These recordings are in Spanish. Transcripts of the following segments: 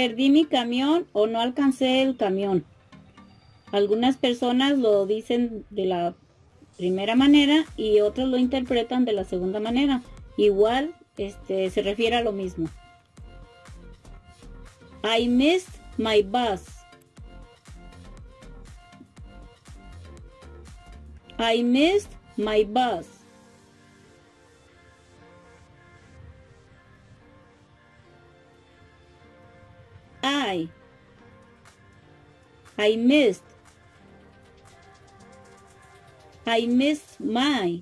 perdí mi camión o no alcancé el camión. Algunas personas lo dicen de la primera manera y otros lo interpretan de la segunda manera. Igual, se refiere a lo mismo. I missed my bus. I missed my bus. I missed. I missed my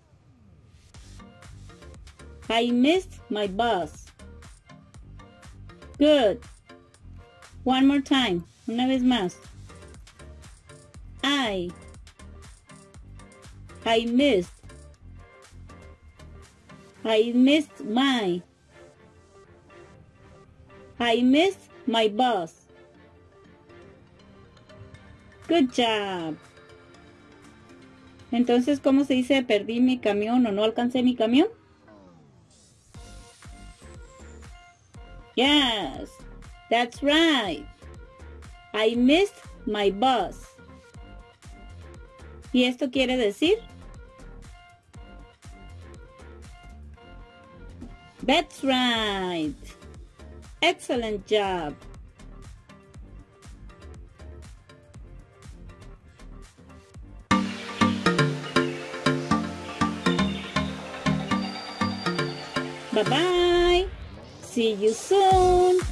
bus. Good. One more time. Una vez más. I missed my bus. Good job. Entonces, ¿cómo se dice perdí mi camión o no alcancé mi camión? Yes, that's right. I missed my bus. ¿Y esto quiere decir? That's right. Excellent job. Bye-bye. See you soon.